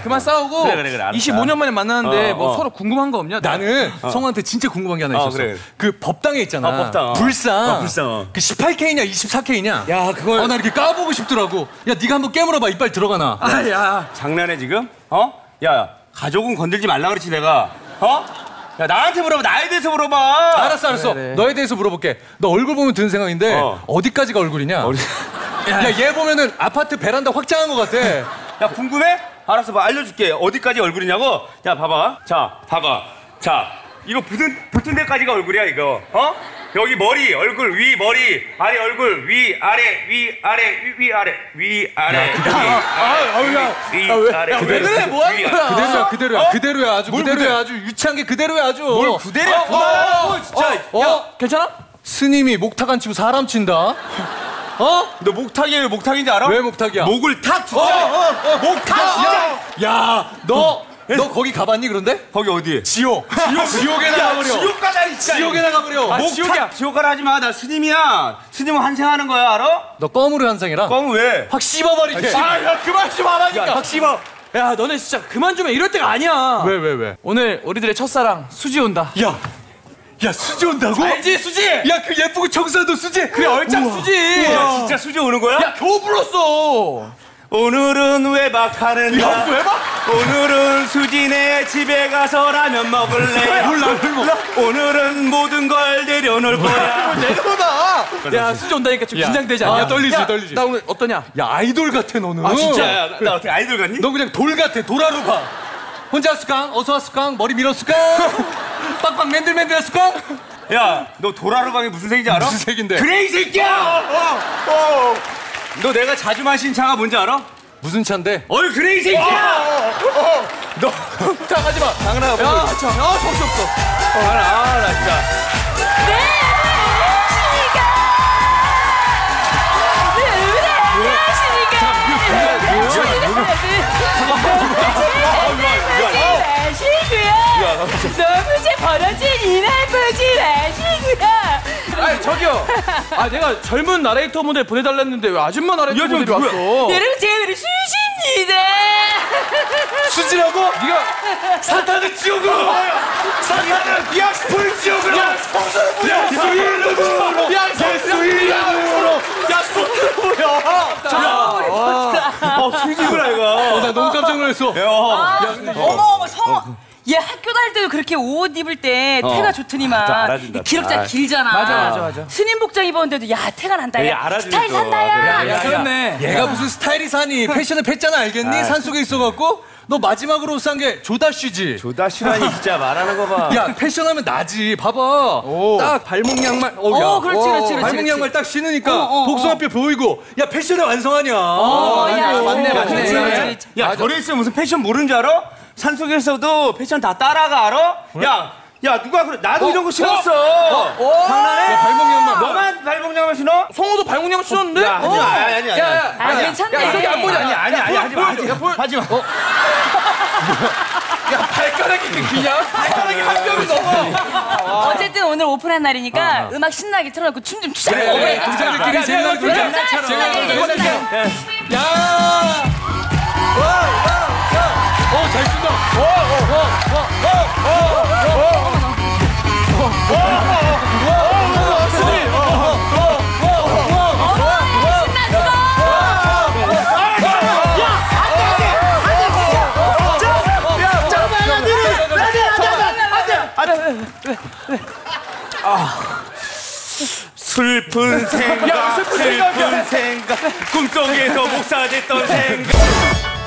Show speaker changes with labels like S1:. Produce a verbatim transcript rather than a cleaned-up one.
S1: 그만 싸우고
S2: 그래, 그래, 그래, 알았어.
S1: 이십오 년 만에 만나는데
S2: 어,
S1: 뭐
S2: 어.
S1: 서로 궁금한 거 없냐?
S3: 나는 성우한테 진짜 궁금한 게 하나 있었어.
S2: 어, 그래.
S3: 그 법당에 있잖아.
S2: 어, 법당, 어.
S3: 불상.
S2: 어, 불상, 어.
S3: 그 십팔 케이냐 이십사 케이냐?
S1: 야, 그걸-
S3: 어, 나 이렇게 까보고 싶더라고. 야, 네가 한번 깨물어봐. 이빨 들어가나?
S1: 아, 야.
S2: 장난해 지금? 어? 야, 가족은 건들지 말라 그랬지 내가. 어? 야, 나한테 물어봐. 나에 대해서 물어봐.
S3: 알았어, 알았어.
S1: 그래, 그래.
S3: 너에 대해서 물어볼게. 너 얼굴 보면 드는 생각인데
S2: 어.
S3: 어. 디까지가 얼굴이냐? 야, 얘 보면은 아파트 베란다 확장한 것 같아.
S2: 야, 궁금해? 알았어, 봐. 알려줄게. 어디까지 얼굴이냐고? 야, 봐봐. 자, 봐봐. 자, 이거 붙은, 붙은 데까지가 얼굴이야, 이거. 어? 여기 머리, 얼굴, 위, 머리, 아래, 얼굴, 위, 아래, 위, 아래, 위, 위, 아래, 위, 아래, 위, 아래, 위, 위, 아래.
S1: 왜 그래? 뭐 하는 거야?
S3: 그대로야, 그대로야,
S2: 어?
S3: 그대로야, 아주
S2: 뭘
S3: 그대로야,
S2: 그대-
S3: 아주 유치한 게 그대로야, 아주.
S2: 뭘 그대로야?
S3: 어,
S2: 그만하라고,
S3: 어,
S2: 진짜.
S3: 어,
S2: 야,
S3: 어,
S1: 괜찮아?
S3: 스님이 목탁 안 치고 사람 친다. 어?
S2: 너 목탁이 왜 목탁인지 알아?
S3: 왜 목탁이야?
S2: 목을 탁, 진짜.
S3: 어, 어,
S2: 목탁, 진짜.
S3: 야, 너, 너 거기 가봤니, 그런데?
S2: 거기 어디에?
S3: 지옥. 지옥, 지옥에 나가버려.
S2: 지옥 가자, 진짜.
S3: 지옥에 나가버려.
S2: 목
S1: 지옥이야.
S2: 탁, 지옥 가라 하지 마. 나 스님이야. 스님은 환생하는 거야, 알아?
S3: 너 껌으로 한상이라.
S2: 껌은 왜?
S3: 확 씹어버릴게.
S1: 아, 야, 그만 좀 하라니까.
S3: 야, 확 씹어.
S1: 야, 너네 진짜 그만 좀 해. 이럴 때가 아니야.
S3: 왜, 왜, 왜?
S1: 오늘 우리들의 첫사랑 수지 온다.
S3: 야, 야, 수지 온다고?
S1: 알지, 수지?
S3: 야, 그 예쁘고 청소하던 수지.
S1: 그래, 얼짱 수지.
S2: 야, 진짜 수지 오는 거야?
S1: 야, 겨우 불렀어.
S2: 오늘은 외박하는
S3: 야,
S2: 날.
S3: 왜 봐?
S2: 오늘은 수진의 집에 가서 라면 먹을래.
S3: 몰라, 몰라.
S2: 오늘은 모든 걸 내려놓을 거야.
S3: 내려놔.
S1: 야, 수지 온다니까 좀
S3: 야.
S1: 긴장되지
S3: 아,
S1: 않냐?
S3: 떨리지,
S1: 야,
S3: 떨리지.
S1: 나 오늘 어떠냐?
S3: 야, 아이돌 같아, 너는.
S1: 아, 진짜?
S2: 야, 나, 나 어떻게 아이돌 같니?
S3: 너 그냥 돌 같아, 돌아루바. 혼자 왔을까? 어서 왔을까? 머리 밀었을까? 빡빡 맨들맨들했을까?
S2: 야, 너 도라르방이 무슨 색인지 알아?
S3: 무슨 색인데?
S2: 그레이 새끼야! 어, 어. 너 내가 자주 마신 차가 뭔지 알아?
S3: 무슨 차인데?
S2: 어이, 그레이 새끼야! 너,
S3: 자, 가지마.
S2: 장난하고.
S1: 야, 참, 야, 정신 없어.
S2: 아, 나, 나 진짜.
S4: 너무 제 벌어진 이날부지 마시고요.
S1: 아니, 저기요. 아, 내가 젊은 나레이터 모델 보내달랬는데 왜 아줌마 나레이터
S2: 야, 저
S1: 모델이
S2: 누구야?
S1: 왔어?
S4: 여러분 제가 바로 수지입니다.
S3: 수지라고? 네가 사탄의 지옥으로! 사탄은 야, 불지옥으로! 야, 성소를 야, 예수 이름으로! 야, 예수 이름으로! 야, 성소를
S2: 어, 수지구나, 이거.
S3: 나 너무 깜짝 놀랐어.
S2: 야,
S4: 어머 어머 성우. 얘 학교 다닐 때도 그렇게 옷 입을 때
S2: 어.
S4: 태가 좋더니만
S2: 또 알아준다,
S4: 이 기럭자
S2: 아.
S4: 길잖아.
S1: 맞아, 맞아, 맞아.
S4: 스님 복장 입었는데도 야 태가 난다.
S2: 얘
S4: 야
S2: 알아주네,
S4: 스타일
S2: 또.
S4: 산다야.
S2: 그래.
S1: 야, 그렇네.
S3: 얘가 무슨 스타일이 사니? 패션을 팼잖아, 알겠니? 산속에 있어갖고 너 마지막으로 싼 게 조다쉬지?
S2: 조다시라니 진짜 말하는 거 봐.
S3: 야, 패션하면 나지. 봐봐. 딱 발목 양말. 어,
S4: 어, 그렇지, 그렇지, 그렇지,
S3: 발목
S4: 그렇지.
S3: 양말 딱 신으니까
S4: 어, 어,
S3: 복숭아뼈 보이고. 야, 패션의 완성하냐?
S4: 어, 야,
S1: 맞네,
S4: 맞네,
S1: 맞네.
S4: 그렇지, 그렇지.
S2: 야, 저래 있으면 무슨 패션 모르는 줄 알아? 산속에서도 패션 다 따라가, 알아? 야, 야, 누가 그래? 나도 이런 거 신었어. 장난해?
S3: 야, 발목 양말.
S2: 너만 발목 양말 신어?
S1: 성우도 발목양 신었는데?
S2: 야, 하지 마, 아니, 아니, 아니.
S1: 야, 야,
S4: 아, 괜찮네.
S1: 야, 이석이 안 보이지
S2: 아니,
S1: 않냐?
S2: 아니, 아니, 하지 마, 하지 마. 하지 마.
S1: 야, 발가락이 그냥 발가락이 한 뼘이 넘어.
S4: 어쨌든 오늘 오픈한 날이니까 음악 신나게 틀어놓고 춤 좀 추자.
S3: 그래, 그래. 동생들끼리
S1: 야,
S3: 재밌는
S1: 내가
S3: 놀자.
S4: 놀자.
S3: 재밌는
S4: 놀자.
S3: 놀자.
S4: 놀자.
S3: 야! 와, 와, 야! 어, 잘 춘다. 어, 어, 어, 어, 어, 어, 어,
S2: 슬픈 생각, 슬픈 생각, 꿈속에서 목사됐던 생각.